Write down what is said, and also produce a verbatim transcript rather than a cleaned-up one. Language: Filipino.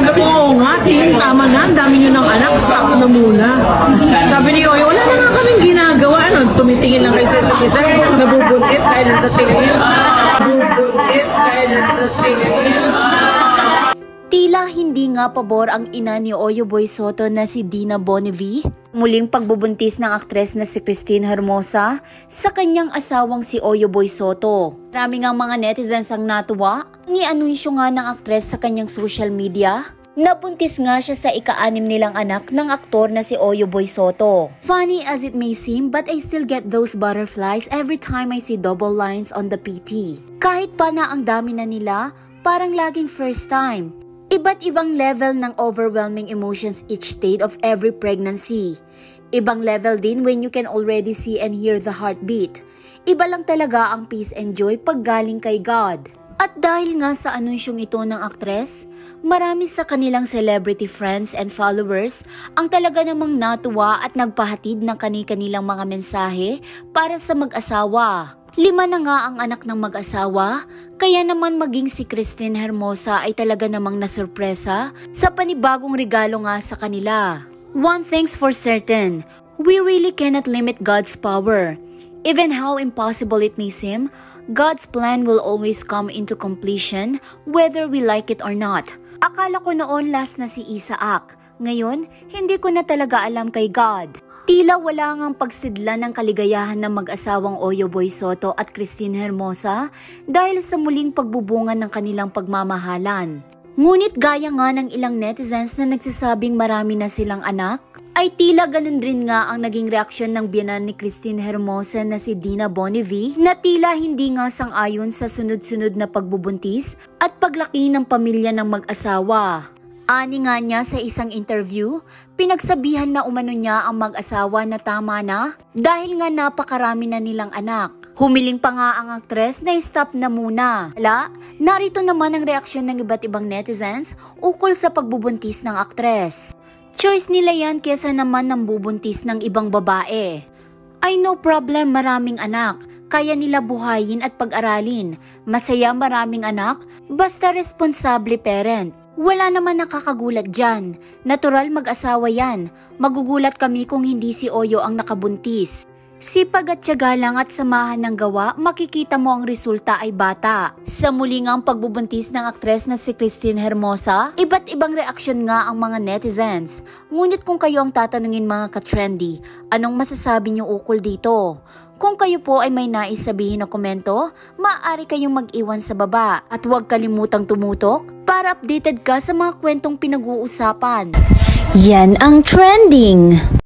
Sabi ko, oo nga, Tim, tama na, ang dami nyo ng anak, stop na muna. Sabi ni Oyo, wala na nga kaming ginagawa, ano, tumitingin lang kayo sa isa't isa, nabubuntis dahil sa tingin. Nabubuntis dahil sa tingin. Tila hindi nga pabor ang ina ni Oyo Boy Soto na si Dina Bonnevie, muling pagbubuntis ng aktres na si Christine Hermosa sa kanyang asawang si Oyo Boy Soto. Marami nga mga netizens ang natuwa, ang i-anunsyo nga ng aktres sa kanyang social media. Nabuntis nga siya sa ika-anim nilang anak ng aktor na si Oyo Boy Soto. Funny as it may seem, but I still get those butterflies every time I see double lines on the P T. Kahit pa na ang dami na nila, parang laging first time. Iba't ibang level ng overwhelming emotions each state of every pregnancy. Ibang level din when you can already see and hear the heartbeat. Iba lang talaga ang peace and joy pag galing kay God. At dahil nga sa anunsyong ito ng aktres, marami sa kanilang celebrity friends and followers ang talaga namang natuwa at nagpahatid ng kani-kanilang mga mensahe para sa mag-asawa. Lima na nga ang anak ng mag-asawa, kaya naman maging si Christine Hermosa ay talaga namang nasurpresa sa panibagong regalo nga sa kanila. One thing's for certain, we really cannot limit God's power. Even how impossible it may seem, God's plan will always come into completion whether we like it or not. Akala ko noon last na si Isaac, ngayon hindi ko na talaga alam kay God. Tila wala ngang pagsidla ng kaligayahan ng mag-asawang Oyo Boy Soto at Christine Hermosa dahil sa muling pagbubunga ng kanilang pagmamahalan. Ngunit gaya nga ng ilang netizens na nagsasabing marami na silang anak, ay tila ganun rin nga ang naging reaksyon ng biyenan ni Christine Hermosa na si Dina Bonnevie na tila hindi nga sang-ayon sa sunod-sunod na pagbubuntis at paglaki ng pamilya ng mag-asawa. Ani nga niya sa isang interview, pinagsabihan na umano niya ang mag-asawa na tama na dahil nga napakarami na nilang anak. Humiling pa nga ang aktres na stop na muna. Hala, narito naman ang reaksyon ng iba't ibang netizens ukol sa pagbubuntis ng aktres. Choice nila yan kesa naman ng bubuntis ng ibang babae. Ay no problem maraming anak, kaya nila buhayin at pag-aralin. Masaya maraming anak, basta responsable parent. Wala naman nakakagulat dyan. Natural mag-asawa yan. Magugulat kami kung hindi si Oyo ang nakabuntis. Sipag at tiyaga lang at samahan ng gawa, makikita mo ang resulta ay bata. Sa muli ngang pagbubuntis ng aktres na si Christine Hermosa, iba't ibang reaksyon nga ang mga netizens. Ngunit kung kayo ang tatanungin mga ka-trendy, anong masasabi niyo ukol dito? Kung kayo po ay may nais sabihin na komento, maaari kayong mag-iwan sa baba. At huwag kalimutang tumutok para updated ka sa mga kwentong pinag-uusapan. Yan ang trending!